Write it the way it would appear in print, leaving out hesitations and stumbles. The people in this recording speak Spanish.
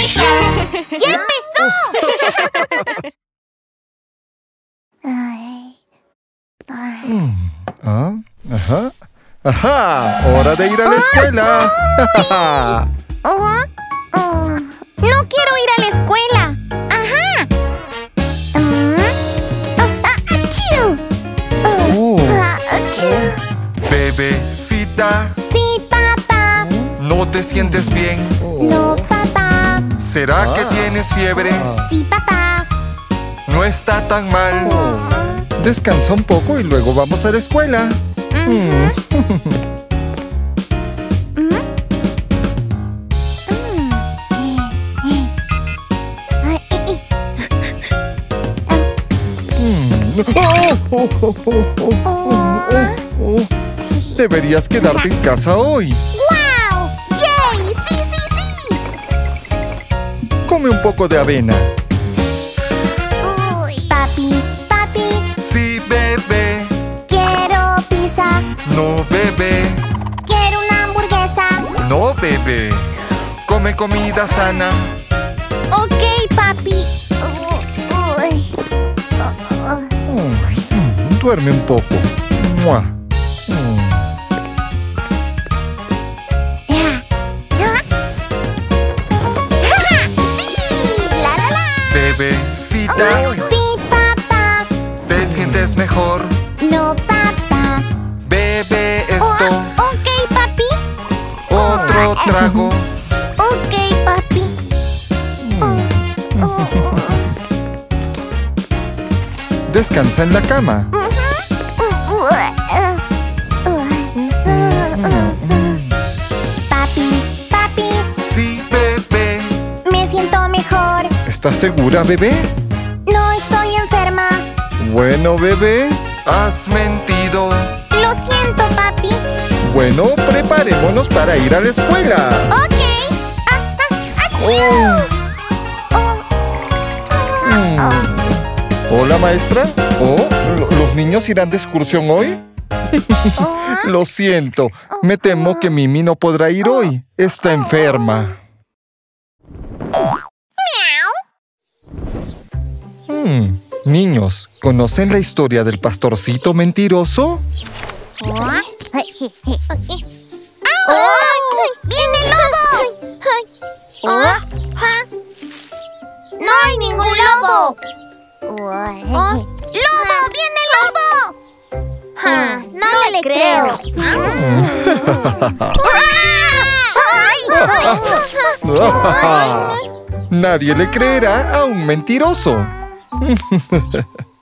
¡Ya empezó! Ajá. ¡Ajá! ¡Hora de ir a la escuela! No quiero ir a la escuela. ¡Ajá! Bebecita, Sí, papá. ¿no te sientes bien? No, papá. ¿Será que tienes fiebre? Sí, papá. No está tan mal. Descansa un poco y luego vamos a la escuela. Deberías quedarte en casa hoy. ¡Guau! ¡Yay! ¡Sí, sí, sí! Come un poco de avena. Papi, Sí, bebé. quiero pizza. No, bebé. Quiero una hamburguesa. No, bebé. Come comida sana. Ok, papi. Duerme un poco. ¡Mua! ¡Sí! ¡La, la, la! Bebecita, Sí, papá. ¿te sientes mejor? No, papá. Bebe esto. Ok, papi. Otro trago. Ok, papi. Descansa en la cama. Papi, Sí, bebé. me siento mejor. ¿Estás segura, bebé? No estoy enferma. Bueno, bebé, has mentido. Lo siento, papi. Bueno, preparémonos para ir a la escuela. Ok. Hola, maestra. ¿Los niños irán de excursión hoy? Lo siento. Me temo que Mimi no podrá ir hoy. Está enferma. Niños, ¿conocen la historia del pastorcito mentiroso? ¡Viene el lobo! ¡No hay ningún lobo! ¡Lobo! ¡Viene el lobo! No le creo. Nadie le creerá a un mentiroso.